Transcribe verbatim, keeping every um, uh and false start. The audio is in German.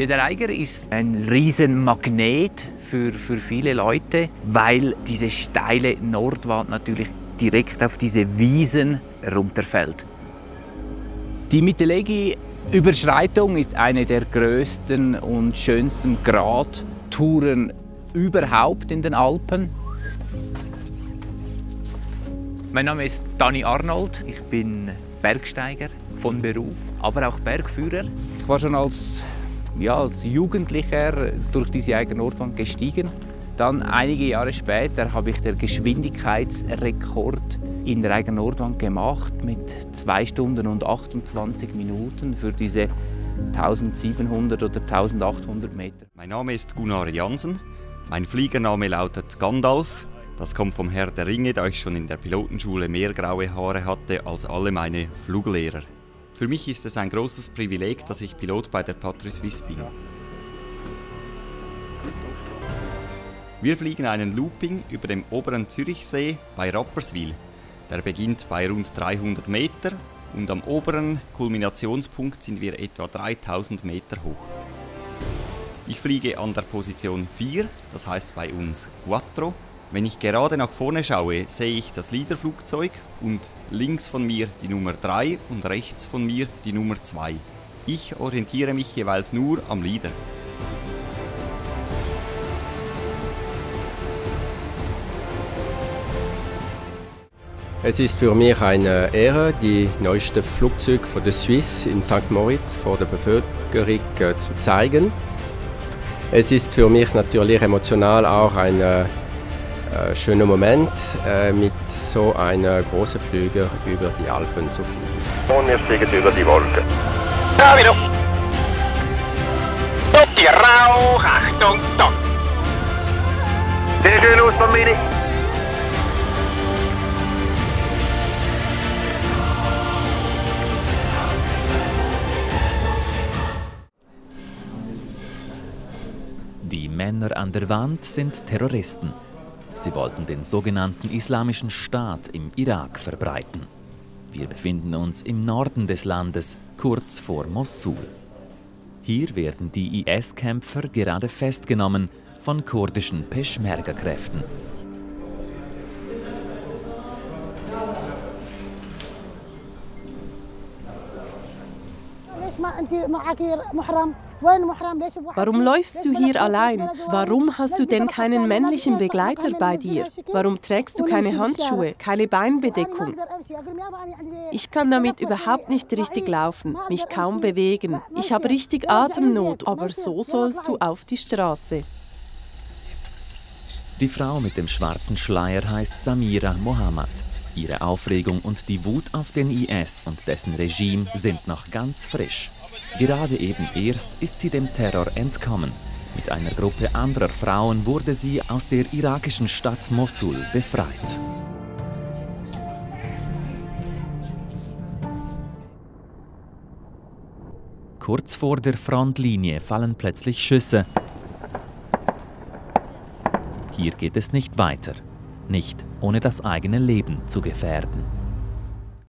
Ja, der Eiger ist ein Riesenmagnet für, für viele Leute, weil diese steile Nordwand natürlich direkt auf diese Wiesen runterfällt. Die Mittelegi-Überschreitung ist eine der größten und schönsten Gradtouren überhaupt in den Alpen. Mein Name ist Dani Arnold, ich bin Bergsteiger von Beruf, aber auch Bergführer. Ich war schon als, ja, als Jugendlicher durch diese Eiger Nordwand gestiegen. Dann einige Jahre später habe ich den Geschwindigkeitsrekord in der Eiger Nordwand gemacht mit zwei Stunden und achtundzwanzig Minuten für diese tausendsiebenhundert oder tausendachthundert Meter. Mein Name ist Gunnar Jansen, mein Fliegername lautet Gandalf. Das kommt vom Herr der Ringe, da ich schon in der Pilotenschule mehr graue Haare hatte als alle meine Fluglehrer. Für mich ist es ein großes Privileg, dass ich Pilot bei der Patrie Suisse bin. Wir fliegen einen Looping über dem oberen Zürichsee bei Rapperswil. Der beginnt bei rund dreihundert Meter und am oberen Kulminationspunkt sind wir etwa dreitausend Meter hoch. Ich fliege an der Position vier, das heißt bei uns Quattro. Wenn ich gerade nach vorne schaue, sehe ich das Leaderflugzeug und links von mir die Nummer drei und rechts von mir die Nummer zwei. Ich orientiere mich jeweils nur am Leader. Es ist für mich eine Ehre, die neuesten Flugzeuge von der Suisse in Sankt Moritz vor der Bevölkerung äh, zu zeigen. Es ist für mich natürlich emotional auch ein äh, schöner Moment, äh, mit so einem großen Flüger über die Alpen zu fliegen. Und wir fliegen über die Wolken. Da wieder! Stopp die Rauch! Achtung, stopp! Sehr schön aus, Bambini. Die Männer an der Wand sind Terroristen. Sie wollten den sogenannten Islamischen Staat im Irak verbreiten. Wir befinden uns im Norden des Landes, kurz vor Mossul. Hier werden die I S-Kämpfer gerade festgenommen von kurdischen Peschmerga-Kräften. Warum läufst du hier allein? Warum hast du denn keinen männlichen Begleiter bei dir? Warum trägst du keine Handschuhe, keine Beinbedeckung? Ich kann damit überhaupt nicht richtig laufen, mich kaum bewegen. Ich habe richtig Atemnot, aber so sollst du auf die Straße. Die Frau mit dem schwarzen Schleier heißt Samira Mohammad. Ihre Aufregung und die Wut auf den I S und dessen Regime sind noch ganz frisch. Gerade eben erst ist sie dem Terror entkommen. Mit einer Gruppe anderer Frauen wurde sie aus der irakischen Stadt Mossul befreit. Kurz vor der Frontlinie fallen plötzlich Schüsse. Hier geht es nicht weiter. Nicht ohne das eigene Leben zu gefährden.